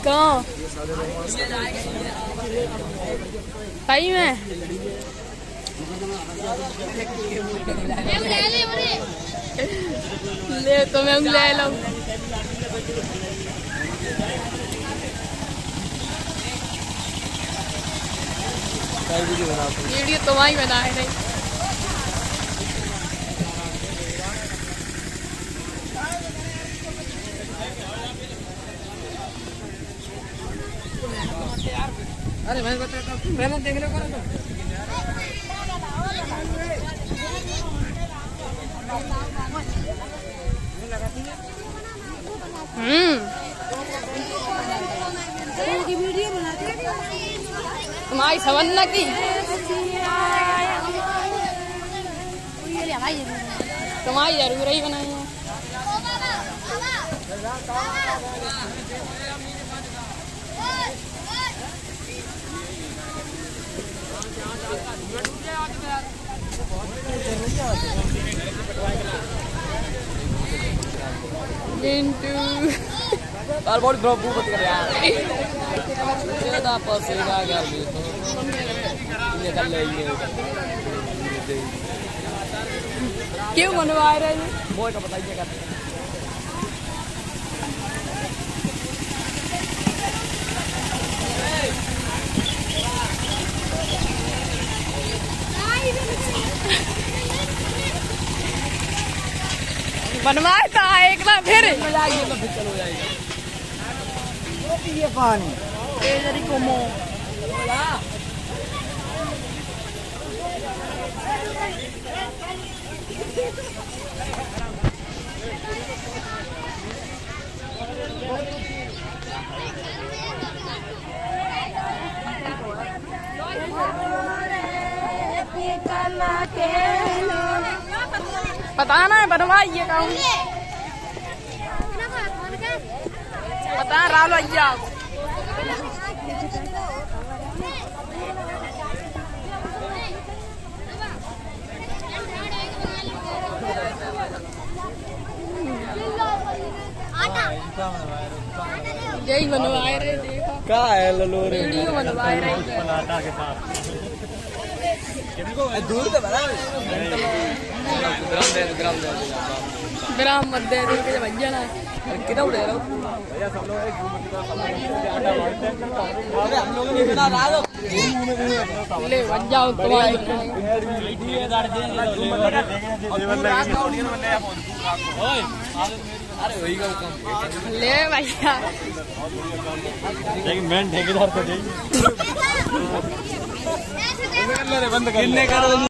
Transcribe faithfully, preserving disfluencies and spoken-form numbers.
कहाँ सही में ले तो मैं ले लो वीडियो तुम्हारी बनाए नहीं अरे मैं बताता हूँ पहले देख लो करो हम्म तुम्हारी सवन्ना की तुम्हारी जरूर ही बनाई है यार बहुत प्रॉब्लम मत कर यार ये तो आप पसीना आ गया निकल लेंगे क्यों बनवा रहे हैं वो का बताइएगा बनवाए था एक ना फिर चलो जाएगा ये पानी como पता ना बनवाइए काम पता रालो अय्या यही बनवाए रहे देखो क्या है ललो रे वीडियो बनवाए रहे पलाटा के साथ दूर से बना ग्राम दे ग्राम दे ग्राम मत दे दे के भैया ना कितना उड़े रहा भैया सब लोग एक आटा मारते हैं अरे हम लोग ने बना रहा दो ले बन जाओ तुम्हारी अरे वही का काम ले भैया एक मैन ठेकेदार को चाहिए बंद कर